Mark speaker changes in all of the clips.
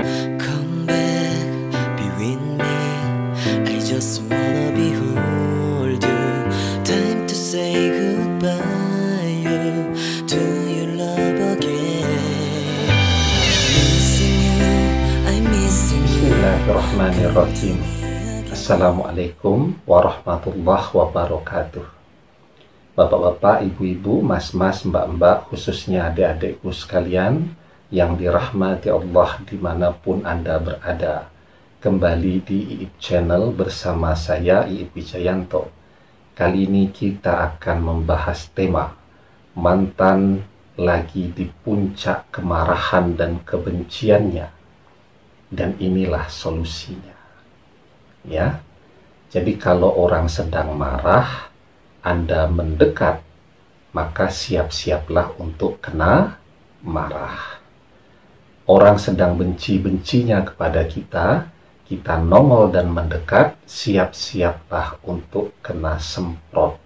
Speaker 1: Come back, be with me. I just wanna behold you. Time to say goodbye. Do you love again? Missing you, I'm missing you.
Speaker 2: Bismillahirrahmanirrahim. Assalamualaikum warahmatullahi wabarakatuh. Bapak-bapak, ibu-ibu, mas-mas, mbak-mbak, khususnya adik-adikku sekalian yang dirahmati Allah dimanapun Anda berada. Kembali di IIP Channel bersama saya, IIP Wijayanto. Kali ini kita akan membahas tema mantan lagi di puncak kemarahan dan kebenciannya. Dan inilah solusinya. Ya, jadi kalau orang sedang marah, Anda mendekat, maka siap-siaplah untuk kena marah. Orang sedang benci-bencinya kepada kita, kita nongol dan mendekat, siap-siaplah untuk kena semprot.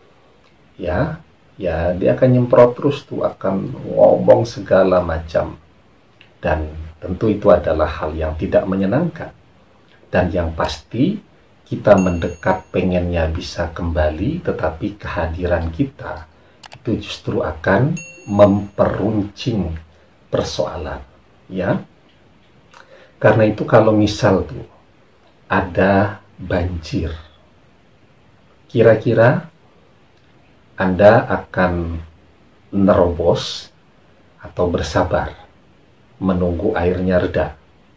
Speaker 2: Ya, dia akan nyemprot terus tuh, akan ngomong segala macam. Dan tentu itu adalah hal yang tidak menyenangkan. Dan yang pasti, kita mendekat pengennya bisa kembali, tetapi kehadiran kita itu justru akan memperuncing persoalan. Ya, karena itu kalau misal tuh ada banjir, kira-kira Anda akan nerobos atau bersabar menunggu airnya reda.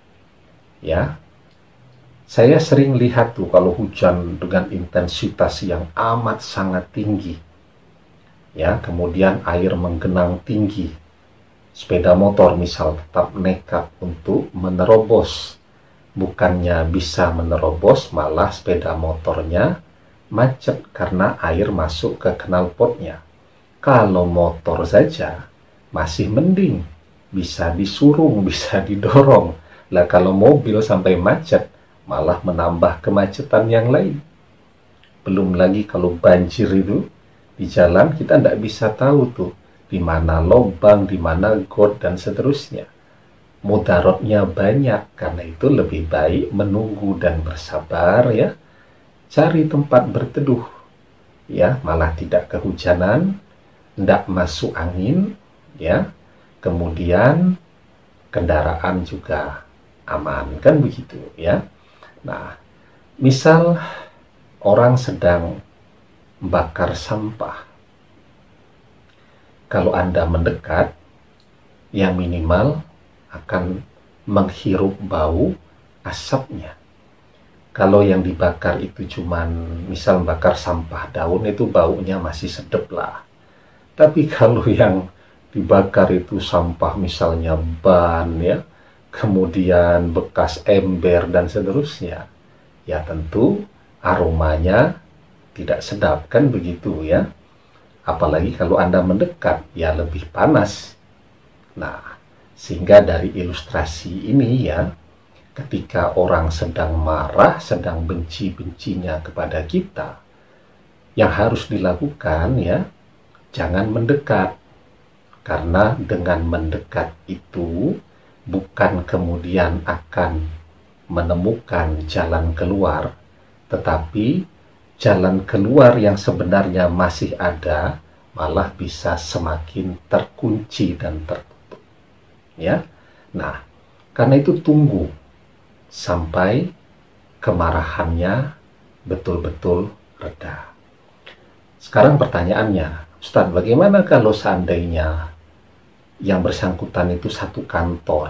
Speaker 2: Ya, saya sering lihat tuh kalau hujan dengan intensitas yang amat sangat tinggi, ya, kemudian air menggenang tinggi, sepeda motor misal tetap nekat untuk menerobos. Bukannya bisa menerobos, malah sepeda motornya macet karena air masuk ke knalpotnya. Kalau motor saja masih mending, bisa disurung, bisa didorong. Lah kalau mobil sampai macet, malah menambah kemacetan yang lain. Belum lagi kalau banjir itu di jalan, kita tidak bisa tahu tuh di mana lubang, di mana got, dan seterusnya. Mudaratnya banyak, karena itu lebih baik menunggu dan bersabar, ya. Cari tempat berteduh, ya, malah tidak kehujanan, tidak masuk angin, ya. Kemudian kendaraan juga aman, kan begitu, ya. Nah, misal orang sedang bakar sampah. Kalau Anda mendekat, ya minimal akan menghirup bau asapnya. Kalau yang dibakar itu cuman misal bakar sampah daun, itu baunya masih sedap lah. Tapi kalau yang dibakar itu sampah misalnya ban, ya, kemudian bekas ember dan seterusnya, ya tentu aromanya tidak sedap, kan begitu, ya. Apalagi kalau Anda mendekat, ya lebih panas. Nah, sehingga dari ilustrasi ini, ya, ketika orang sedang marah, sedang benci-bencinya kepada kita, yang harus dilakukan, ya, jangan mendekat. Karena dengan mendekat itu bukan kemudian akan menemukan jalan keluar, tetapi jalan keluar yang sebenarnya masih ada malah bisa semakin terkunci dan tertutup. Ya, nah, karena itu tunggu sampai kemarahannya betul-betul reda. Sekarang pertanyaannya, Ustadz, bagaimana kalau seandainya yang bersangkutan itu satu kantor,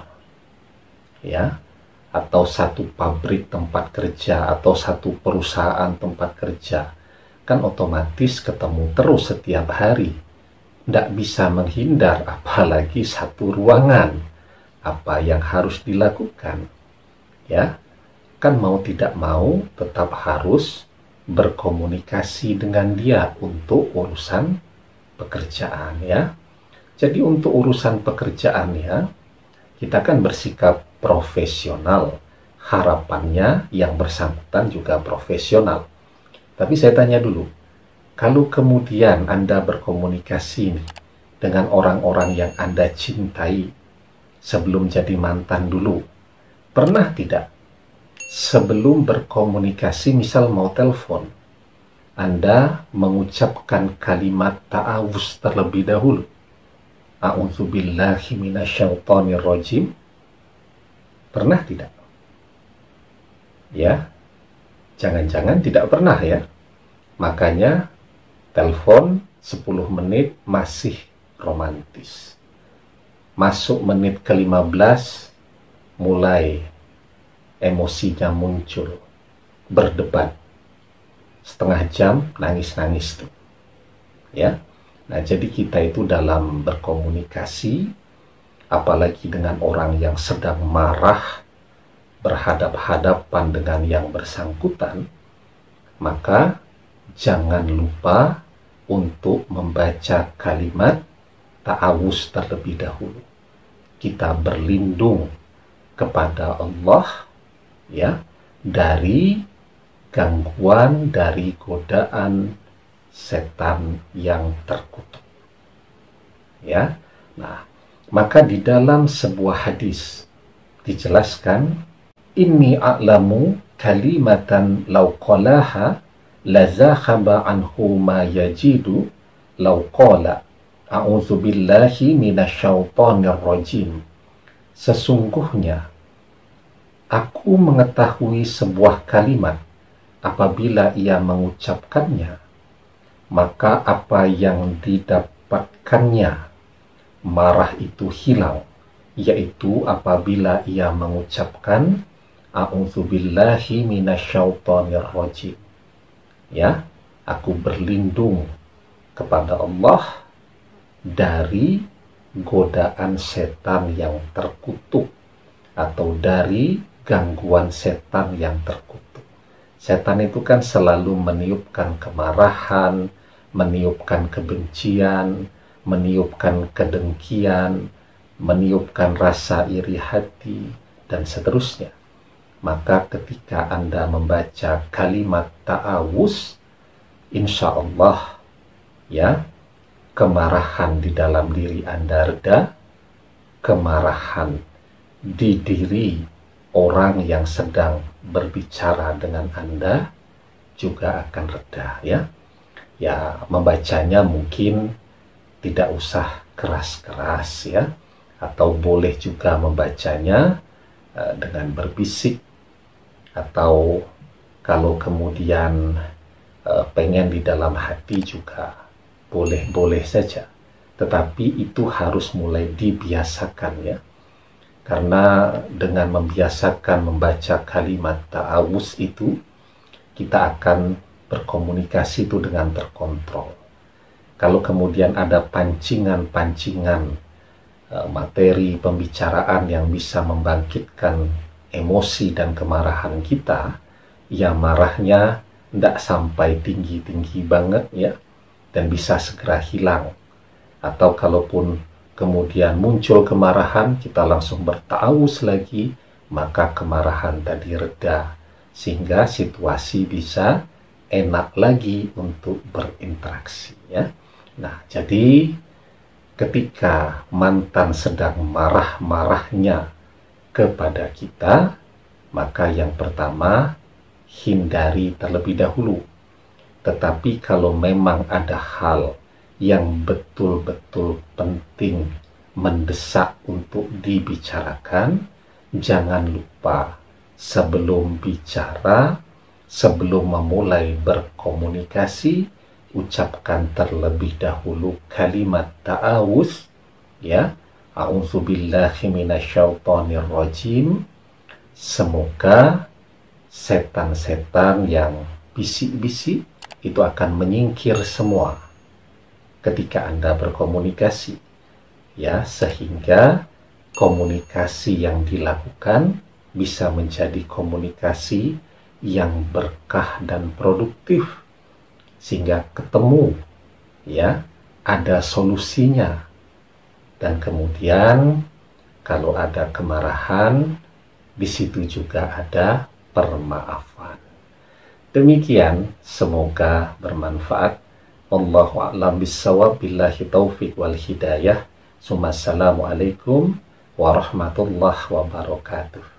Speaker 2: ya, atau satu pabrik tempat kerja, atau satu perusahaan tempat kerja, kan otomatis ketemu terus setiap hari, tidak bisa menghindar, apalagi satu ruangan. Apa yang harus dilakukan? Ya, kan mau tidak mau tetap harus berkomunikasi dengan dia untuk urusan pekerjaan, ya. Jadi untuk urusan pekerjaannya, kita kan bersikap profesional. Harapannya yang bersangkutan juga profesional. Tapi saya tanya dulu, kalau kemudian Anda berkomunikasi dengan orang-orang yang Anda cintai sebelum jadi mantan dulu, Pernah tidak sebelum berkomunikasi, misal mau telepon, Anda mengucapkan kalimat ta'awuz terlebih dahulu? A'udzubillahi minasyaitonirrajim. Pernah tidak? Ya, jangan-jangan tidak pernah ya. Makanya telepon 10 menit masih romantis. Masuk menit ke-15 mulai emosinya muncul, berdebat. Setengah jam nangis-nangis tuh. Ya. Nah, jadi kita itu dalam berkomunikasi, apalagi dengan orang yang sedang marah, berhadap-hadapan dengan yang bersangkutan, maka jangan lupa untuk membaca kalimat ta'awuz terlebih dahulu. Kita berlindung kepada Allah ya dari gangguan, dari godaan setan yang terkutuk. Ya. Nah, maka di dalam sebuah hadis dijelaskan, inni a'lamu kalimatan law qalaha lazakhaba anhu ma yajidu law qala a'udzubillahi minasyaitonir rajim. Sesungguhnya aku mengetahui sebuah kalimat, apabila ia mengucapkannya, maka apa yang didapatkannya, marah itu hilang, yaitu apabila ia mengucapkan a'udzubillahi minasyaitonir rajim. Ya, aku berlindung kepada Allah dari godaan setan yang terkutuk, atau dari gangguan setan yang terkutuk. Setan itu kan selalu meniupkan kemarahan, meniupkan kebencian, meniupkan kedengkian, meniupkan rasa iri hati, dan seterusnya. Maka ketika Anda membaca kalimat ta'awuz, insya Allah ya, kemarahan di dalam diri Anda reda, kemarahan di diri orang yang sedang berbicara dengan Anda juga akan reda ya. Ya, membacanya mungkin tidak usah keras-keras ya, atau boleh juga membacanya dengan berbisik, atau kalau kemudian pengen di dalam hati juga boleh-boleh saja. Tetapi itu harus mulai dibiasakan ya. Karena dengan membiasakan membaca kalimat ta'awuz itu, kita akan berkomunikasi itu dengan terkontrol. Kalau kemudian ada pancingan-pancingan materi pembicaraan yang bisa membangkitkan emosi dan kemarahan kita, ya marahnya tidak sampai tinggi-tinggi banget ya, dan bisa segera hilang. Atau kalaupun kemudian muncul kemarahan, kita langsung berta'awuz lagi, maka kemarahan tadi reda, sehingga situasi bisa enak lagi untuk berinteraksi ya. Nah, jadi ketika mantan sedang marah-marahnya kepada kita, maka yang pertama, hindari terlebih dahulu. Tetapi kalau memang ada hal yang betul-betul penting, mendesak untuk dibicarakan, jangan lupa sebelum bicara, sebelum memulai berkomunikasi, ucapkan terlebih dahulu kalimat ta'awuz ya, a'udzubillahi minasyaitonir rajim. Semoga setan-setan yang bisik-bisik itu akan menyingkir semua ketika Anda berkomunikasi ya, sehingga komunikasi yang dilakukan bisa menjadi komunikasi yang berkah dan produktif, sehingga ketemu ya, ada solusinya. Dan kemudian kalau ada kemarahan, di situ juga ada permaafan. Demikian, semoga bermanfaat. Wallahu a'lam bissawab, billahi taufiq wal hidayah. Assalamualaikum warahmatullahi wabarakatuh.